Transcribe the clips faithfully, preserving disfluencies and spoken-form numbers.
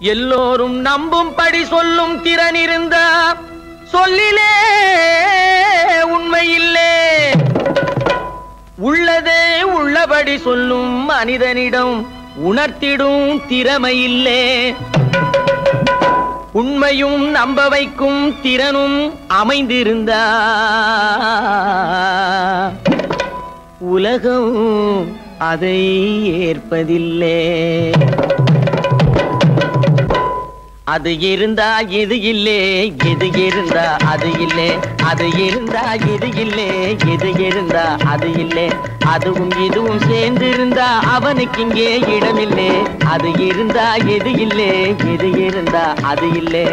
எல்லோரும் நம்பும்படி சொல்லும் திறன் இருந்தா சொல்லிலே உண்மையில்லே. உள்ளதே உள்ளபடி சொல்லும் மனிதனிடம் உணர்த்திடும் திறமையில்லே. உண்மையும் நம்ப வைக்கும் திறனும் அமைந்திருந்தா உலகம் அதை ஏற்பதில்லை. அது இருந்தா இது இல்லே, இது இருந்தா அது இல்லே. அது இருந்தா இது இல்லே, இது இருந்தா அது இல்லே. அதுவும் இதுவும் சேர்ந்து இருந்தா அவனுக்கு இங்கே இடமில்லே. அது இருந்தா இது இல்லே, இது இருந்தா அது இல்லே.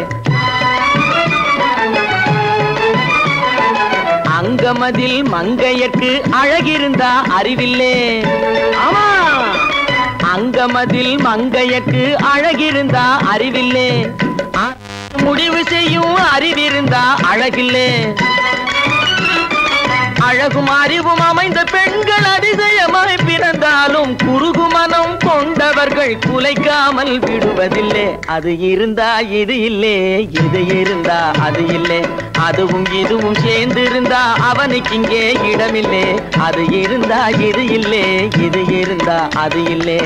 அங்கமதில் மங்கையர்க்கு அழகிருந்தா அறிவில்லே. ஆமா, அங்கமதில் மங்கையர்க்கு அழகிருந்தா அறிவில்லே. முடிவு செய்யும் அறிவிருந்தா அழகில்லே. அழகும் அறிவும் அமைந்த பெண்கள் அதிசயமாய் பிறந்தாலும் குறுகு மனம் கொண்டவர்கள் குலைக்காமல் விடுவதில்லை. அது இருந்தா இது இல்லே, இது இருந்தா அது இல்லை. அதுவும் இதுவும் சேர்ந்திருந்தா அவனுக்கு இங்கே இடமில்லை. அது இருந்தா இது இல்லே, இது இருந்தா அது இல்லை.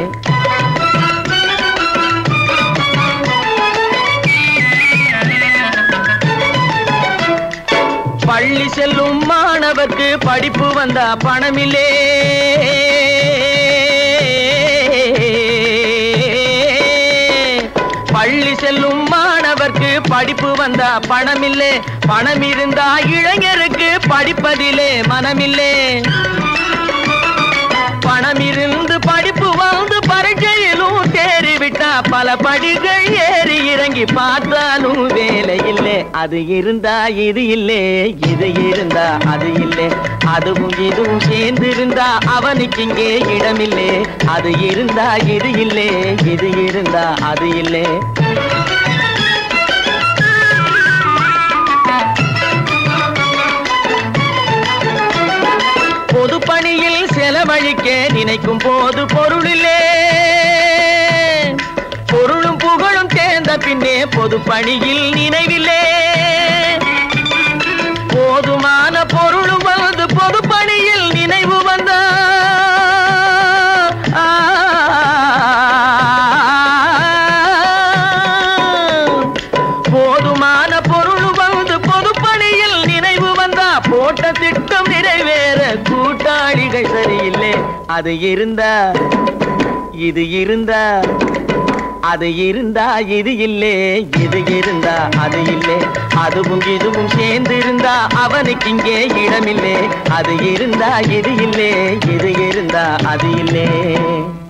பள்ளி செல்லும் மாணவர்க்கு படிப்பு வந்தா பணமில்லே. பள்ளி செல்லும் மாணவர்க்கு படிப்பு வந்தா பணமில்லே. பணம் இருந்தா இளைஞருக்கு படிப்பதிலே மனமில்லே. பணம் இருந்து படிப்பு வந்து பரீட்சையிலும் தேறிவிட்டா பல படிகள் ஏறி இறங்கி பார்த்தாலும் வேலை இல்லை. அது இருந்தா இது இல்லை, இது இருந்தா அது இல்லை. அதுவும் இதுவும் சேர்ந்து இருந்தா அவனுக்கு இங்கே இடமில்லை. அது இருந்தா இது இல்லை, இது இருந்தா அது இல்லை. பொது பணியில் செலவழிக்க நினைக்கும் போது பொருளிலே. பொருளும் புகழும் சேர்ந்த பின்னே பொது பணியில் நினைவில்லே. போதுமான பொருளும் வந்து பொது பணியில் நினைவு வந்தா போதுமான பொருளும் வந்து பொது பணியில் நினைவு வந்தா போட்ட திட்டம் நிறைவேற கூட்டாளிகள் சரியில்லை. அது இருந்தா இது இருந்தா அது இருந்தா இது இல்லே, இது இருந்தா அது இல்லை. அதுவும் இதுவும் சேர்ந்து இருந்தா அவனுக்கு இங்கே இடமில்லை. அது இருந்தா இது இல்லே, இது இருந்தா அது இல்லை.